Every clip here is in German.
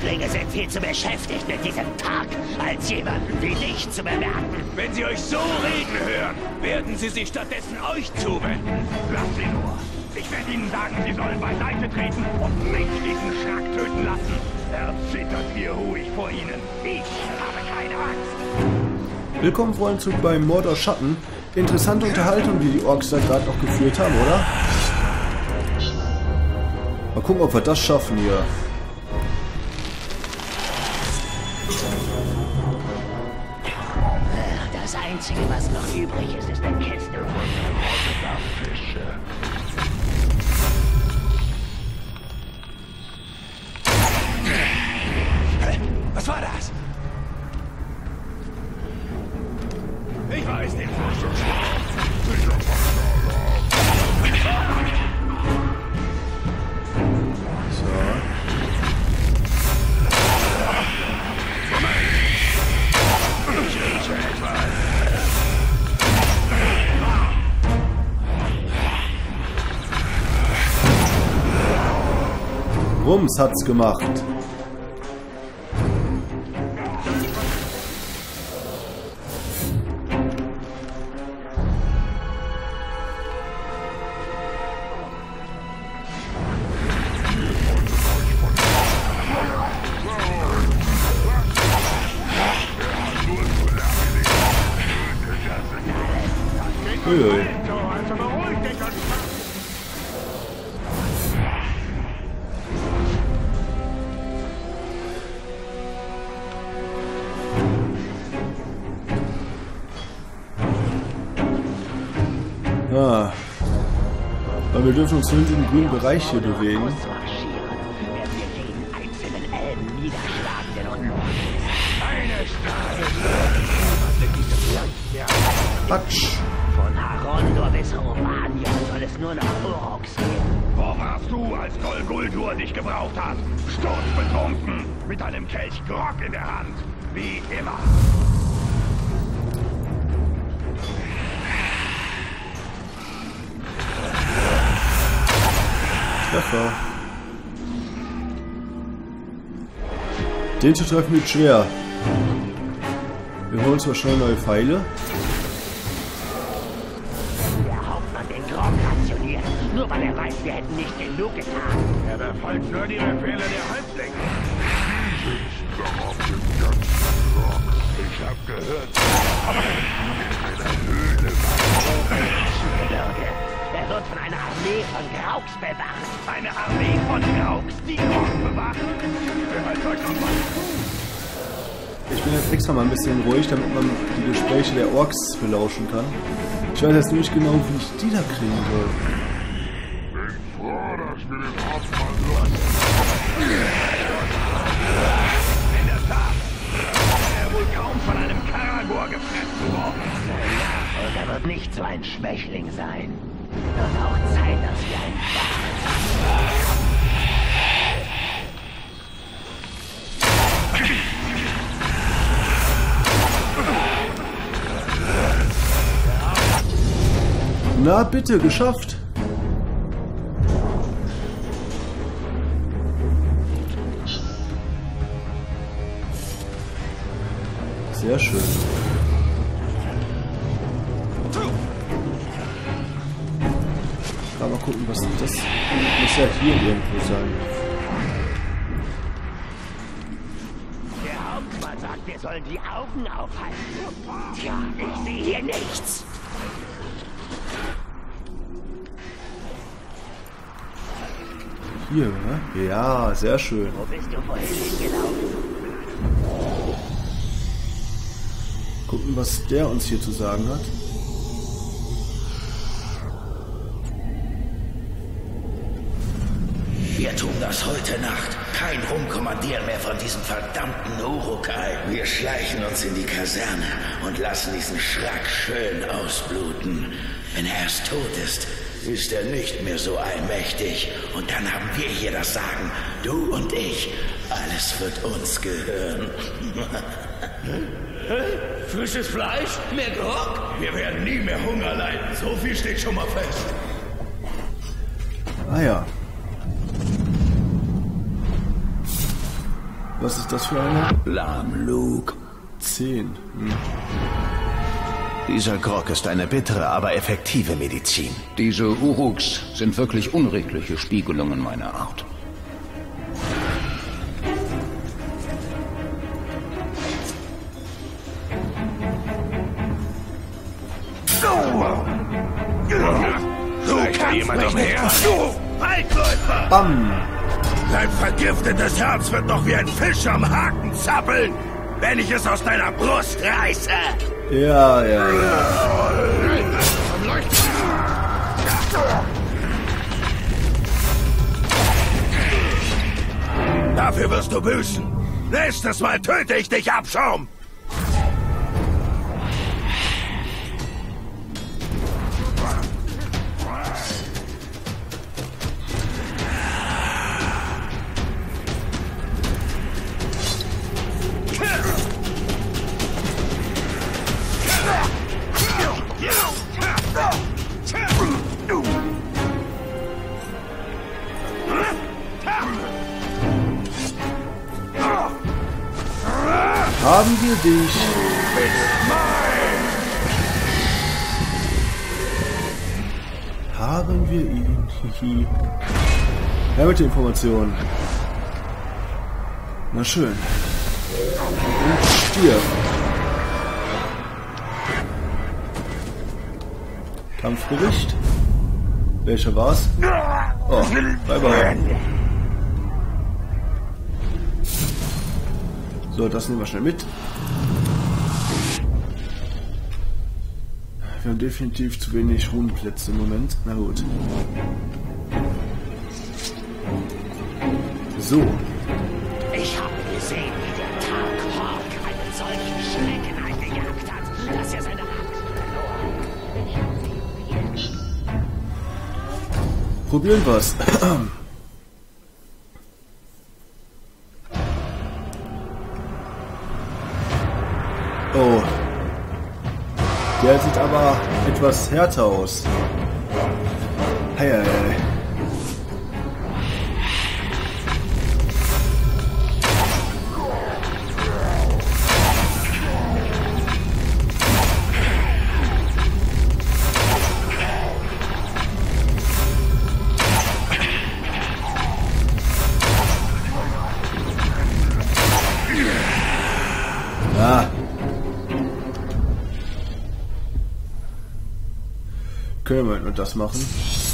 Häftlinge sind viel zu beschäftigt mit diesem Tag, als jemanden wie dich zu bemerken. Wenn sie euch so reden hören, werden sie sich stattdessen euch zuwenden. Lasst sie nur. Ich werde ihnen sagen, sie sollen beiseite treten und mich diesen Schrack töten lassen. Erzittert hier ruhig vor ihnen. Ich habe keine Angst. Willkommen, Freunde, zurück bei Mord Schatten. Interessante Unterhaltung, die die Orks da gerade noch geführt haben, oder? Mal gucken, ob wir das schaffen hier. Das Einzige, was noch übrig ist, ist eine Kiste voller Fische. Was war das? Ich weiß nicht. Rums hat's gemacht. Uiui. Also beruhig dich und... Ah. Aber wir dürfen uns nur in diesem grünen Bereich hier bewegen. Ausmarschieren, werden wir jeden einzelnen Elben niederschlagen, der noch übrig ist. Quatsch. Von Harondor bis Romania soll es nur noch Uruks geben. Wo warst du, als Dol Guldur dich gebraucht hat? Sturzbetrunken, mit einem Kelch Grog in der Hand. Wie immer. Treffer. Den zu treffen wird schwer. Wir holen zwar schnell neue Pfeile. Der Hauptmann den Grog rationiert, nur weil er weiß, wir hätten nicht genug getan. Er befolgt nur die Befehle der Häuptlinge. Ich hab gehört, Gebirge. Er wird von einer Armee von Grauks bewacht. eine Armee von Grauks, die Grog bewachen. Wer hat euch noch was? Ich bin jetzt extra mal ein bisschen ruhig, damit man die Gespräche der Orks belauschen kann. Ich weiß jetzt nicht genau, wie ich die da kriegen soll. In der Tat. Er wohl kaum von einem Karagor gefressen worden. Und er wird nicht so ein Schwächling sein. Wird auch Zeit, dass wir ein Na bitte, geschafft! Sehr schön. Mal gucken, was das muss ja hier irgendwo sein. Der Hauptmann sagt, wir sollen die Augen aufhalten. Tja, ich sehe hier nichts. Hier, ne? Ja, sehr schön. Wo bist du vorhin hingelaufen? Gucken, was der uns hier zu sagen hat. Wir tun das heute Nacht. Kein Rumkommandieren mehr von diesem verdammten Urukai. Wir schleichen uns in die Kaserne und lassen diesen Schrack schön ausbluten. Wenn er erst tot ist, ist er nicht mehr so allmächtig. Und dann haben wir hier das Sagen. Du und ich. Alles wird uns gehören. Frisches Fleisch? Mehr Grog? Wir werden nie mehr Hunger leiden. So viel steht schon mal fest. Ah ja. Was ist das für eine? Lamlug. 10. Dieser Grog ist eine bittere, aber effektive Medizin. Diese Uruks sind wirklich unredliche Spiegelungen meiner Art. Vielleicht jemand umher. Waldläufer! Bam! Dein vergiftetes Herz wird noch wie ein Fisch am Haken zappeln, wenn ich es aus deiner Brust reiße. Ja. Dafür wirst du büßen. Nächstes Mal töte ich dich, Abschaum. Haben wir dich? Haben wir ihn? Hihi. Ja, mit der Information. Na schön. Und stirb. Kampfbericht. Welcher war's? Oh, bye. So, das nehmen wir schnell mit. Wir haben definitiv zu wenig Runenplätze im Moment. Na gut. So. Ich habe gesehen, wie der Tag Hawk einen solchen Schrecken eingejagt hat, dass er seine Axt verlor. Ich habe sie probiert. Probieren wir's. Oh. Der sieht aber etwas härter aus. Hey. Können wir nur das machen?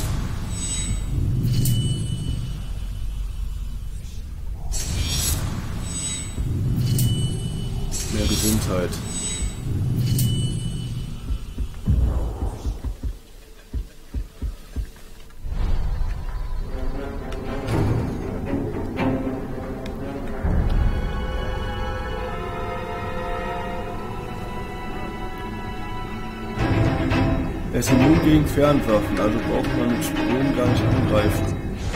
Mehr Gesundheit. Er ist immun gegen Fernwaffen, also braucht man mit Sprung gar nicht angreifen.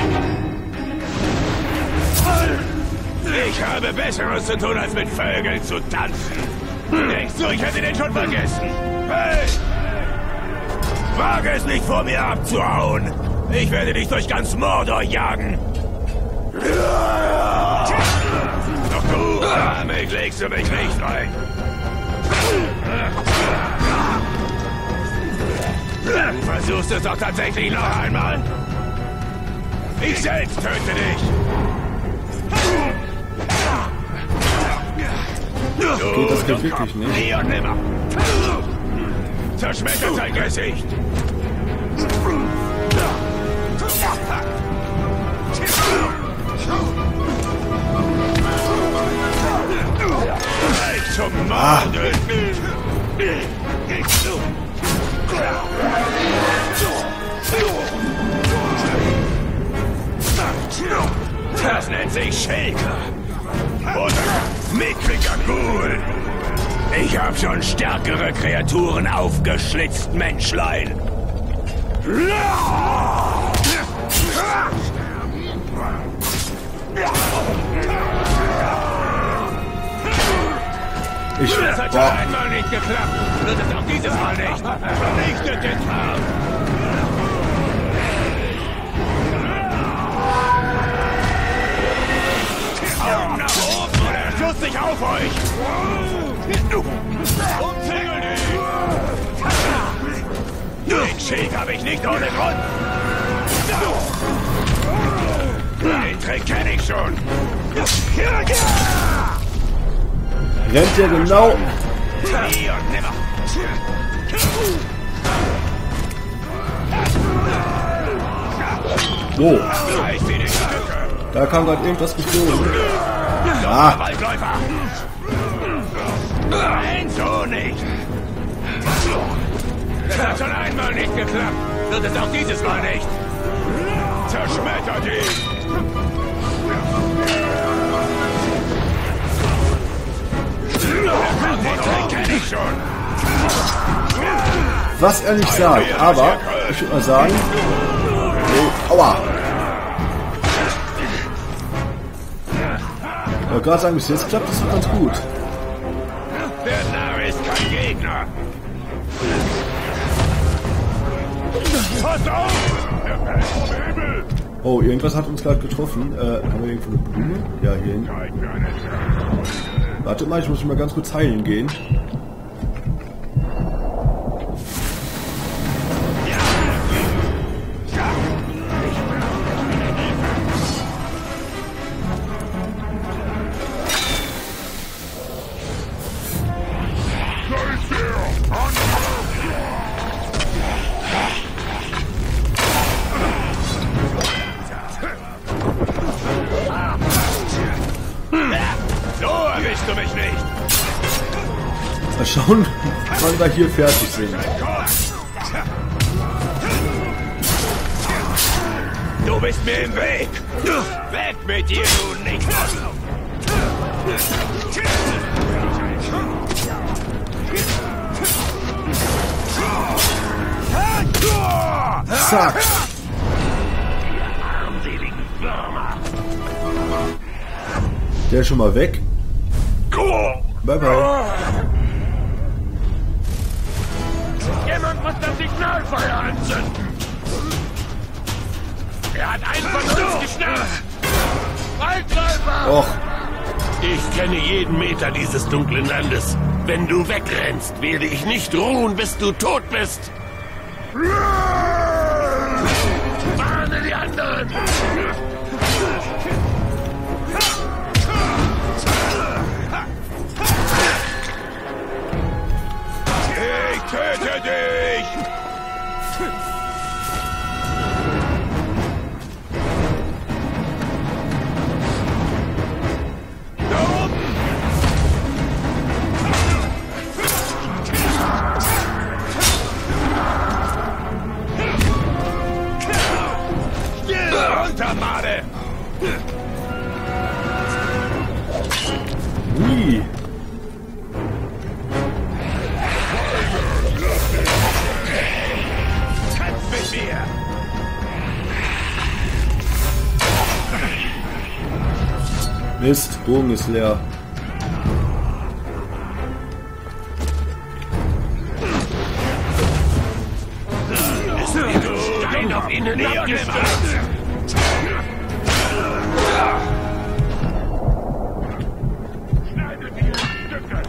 Ich habe Besseres zu tun, als mit Vögeln zu tanzen. Denkst du, ich hätte den schon vergessen? Hey! Wage es nicht, vor mir abzuhauen! Ich werde dich durch ganz Mordor jagen! Doch du, damit legst du mich nicht rein! Du versuchst es doch tatsächlich noch einmal? Ich selbst töte dich! Okay, das geht wirklich nicht. Nie und nimmer! Zerschmettert sein Gesicht! Halt zum Morden! Das nennt sich Shaker. Oder mickriger Ghoul. Ich hab schon stärkere Kreaturen aufgeschlitzt, Menschlein. Das hat schon einmal nicht geklappt. Wird es auch dieses Mal nicht. Vernichtet den Tarn. Augen nach oben Schluss nicht auf euch! Umzingel dich! Den Schild habe ich nicht ohne Grund! Den Trick kenne ich schon! Rennt ja genau. Nie und nimmer! So, Reiß sie in Stücke! da kam gerade irgendwas geflogen. Ah, Waldläufer! Nein, so nicht! Das hat schon einmal nicht geklappt. Wird es auch dieses Mal nicht. Zerschmettert ihn! Den kenn ich schon. was er nicht sagt, aber ich würde mal sagen. Oh, aua! Ich wollte gerade sagen, bis jetzt klappt das ganz gut. Der Narr ist kein Gegner. Pass auf! Oh, irgendwas hat uns gerade getroffen. Haben wir irgendwo eine Blume? Ja, hier hinten. Warte mal, ich muss mich mal ganz kurz heilen gehen. So erwischst du mich nicht! Mal schauen, wann wir hier fertig sind. Du bist mir im Weg! Weg mit dir, du nicht! Zack! Der ist schon mal weg. Bye bye. Jemand muss das Signalfeuer anzünden! Er hat einen von uns geschnappt! Waldläufer! Och, Ich kenne jeden Meter dieses dunklen Landes. Wenn du wegrennst, werde ich nicht ruhen, bis du tot bist. Warne die anderen! Ich töte dich! Da oben! Runter, Made! wie? Kämpf mit mir! Mist, Bogen ist leer. Stein auf ihnen abgestürzt. Schneidet die in Stücke!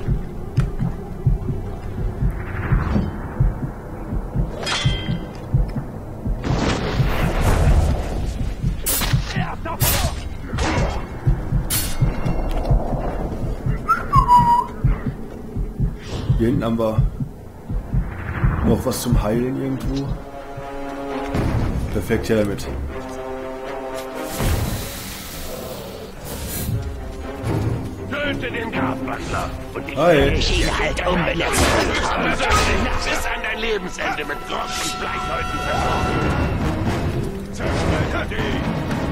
Hier hinten haben wir noch was zum Heilen irgendwo. Perfekt, ja damit. Töte den Grabwandler. Und ich Hi. werde ihn halt unbenetzt. Bis an dein Lebensende mit Grog und Bleichhäuten versorgen. Zerschmettert ihn!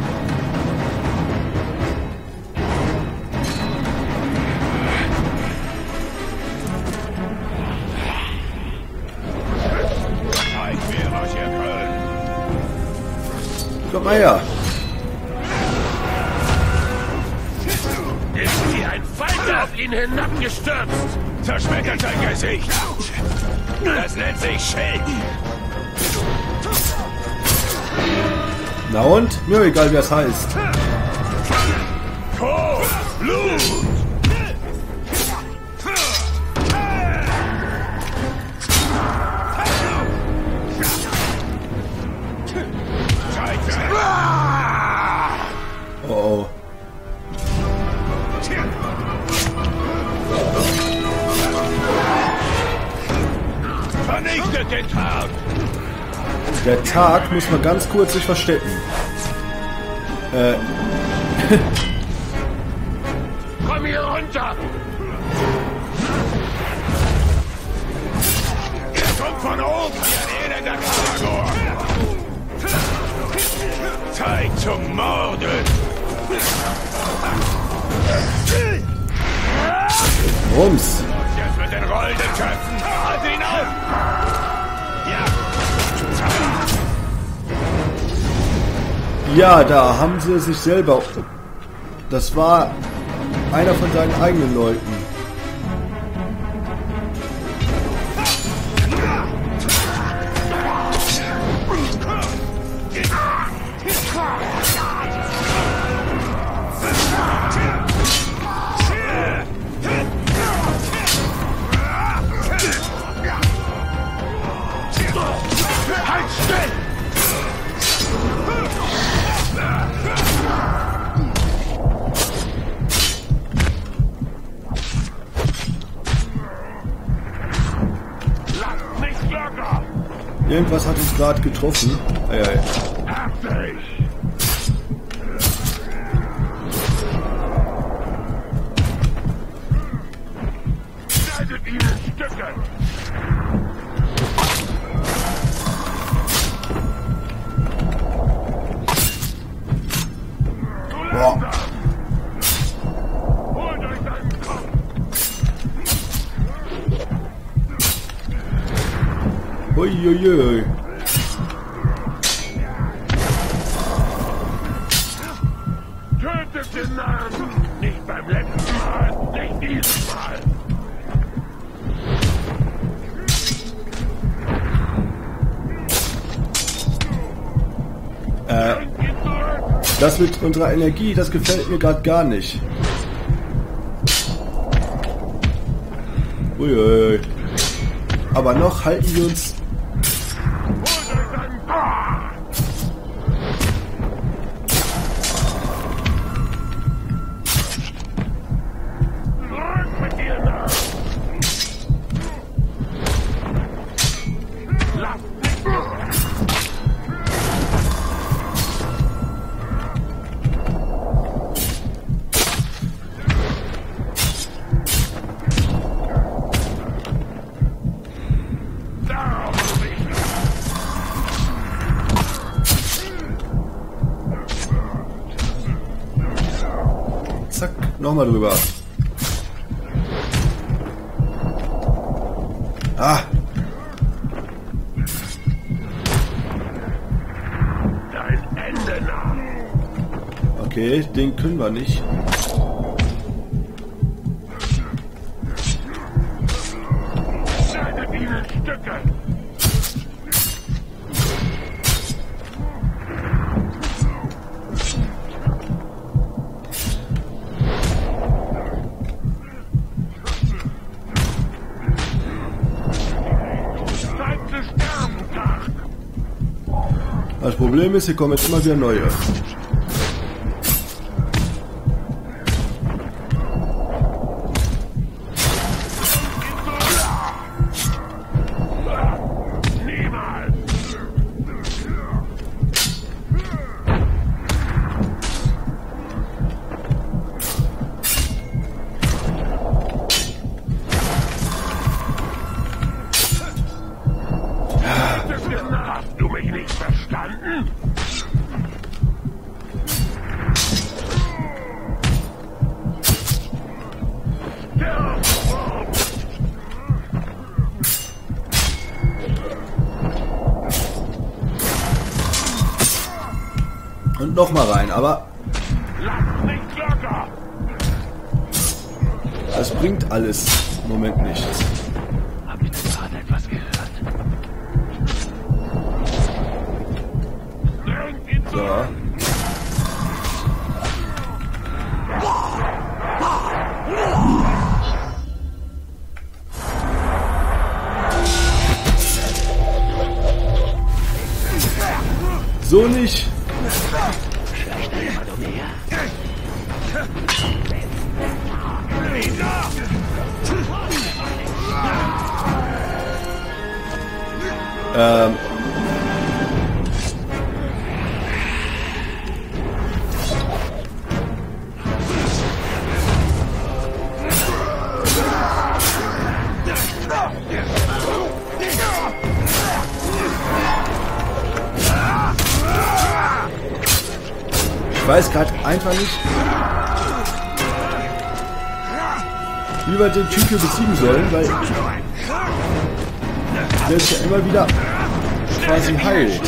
Zeig mir, was ihr könnt! Komm mal her. Ist wie ein Falter auf ihn hinabgestürzt. Zerschmettert sein Gesicht! Das nennt sich Schild! Na und? Mir egal, wie das heißt. Tod! Blut! Vernichtet den Tag! Der Tag muss man ganz kurz sich verstecken. Komm hier runter! Er kommt von oben wie ein elender Karagor! Zeit zum Morden! Rums. Jetzt mit den rollenden Köpfen! Halt ihn auf! Ja, da haben sie sich selber... Das war einer von seinen eigenen Leuten. Halt still! Lass nicht locker! Irgendwas hat uns gerade getroffen. Eieiei. Hab dich! Schneidet ihn in Stücke! Boah. Holt euch seinen Kopf! Uiuiui. Tötet den Narren! Nicht beim letzten Mal, nicht dieses Mal! Bringt ihn zurück! Das mit unserer Energie, das gefällt mir gerade gar nicht. Uiuiui. Aber noch halten wir uns... Holt euch seinen Kopf! Zurück mit dir, Narren! Lasst nicht los! Darauf will ich! Zack, nochmal drüber. Ah, Dein Ende nah! okay, den können wir nicht. Schneidet ihn in Stücke! Zeit zu sterben, Tag! Das Problem ist, hier kommen jetzt immer wieder neue. Niemals! Hast du mich nicht verstanden? Und nochmal rein, aber Lass nicht locker! das bringt alles im Moment nichts. Hab ich denn gerade etwas gehört? Bringt ihn So. zurück! So nicht. Schleicht da jemand umher? Ich weiß gerade einfach nicht, wie wir den Typ hier besiegen sollen, weil der ist ja immer wieder quasi heilt.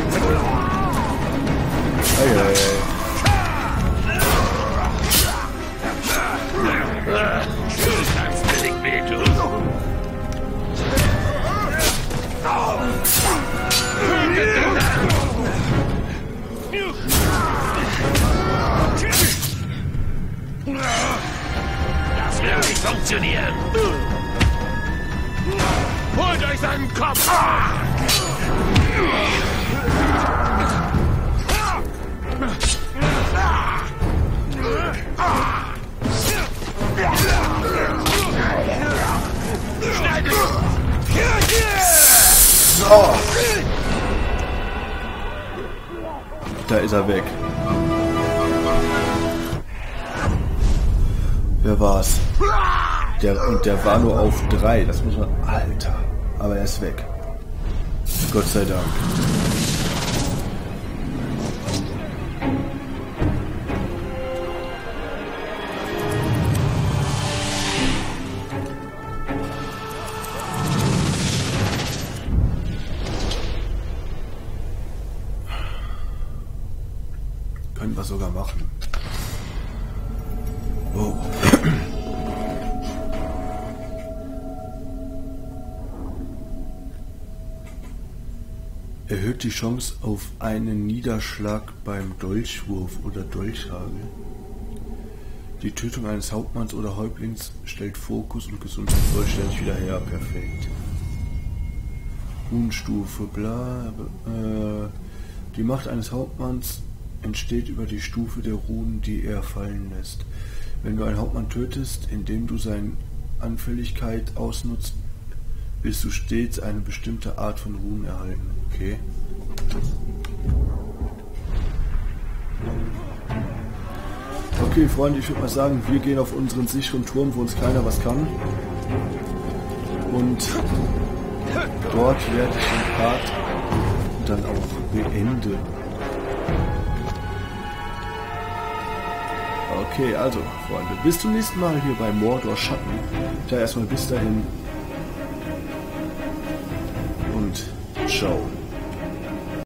Das wird nicht funktionieren. Holt euch seinen Kopf! So. Da ist er weg. Wer war's? Der war nur auf 3. Das muss man... Alter. Aber er ist weg. Gott sei Dank. Können wir sogar machen. Oh. Erhöht die Chance auf einen Niederschlag beim Dolchwurf oder Dolchhagel. Die Tötung eines Hauptmanns oder Häuptlings stellt Fokus und Gesundheit vollständig wieder her. Perfekt. Runenstufe, bla. Die Macht eines Hauptmanns entsteht über die Stufe der Runen, die er fallen lässt. Wenn du einen Hauptmann tötest, indem du seine Anfälligkeit ausnutzt, wirst du stets eine bestimmte Art von Runen erhalten. Okay. Okay, Freunde, ich würde mal sagen, wir gehen auf unseren sicheren Turm, wo uns keiner was kann. Und dort werde ich den Part dann auch beenden. Okay, also, Freunde, bis zum nächsten Mal hier bei Mordor Schatten. Ja, erstmal bis dahin. Und ciao.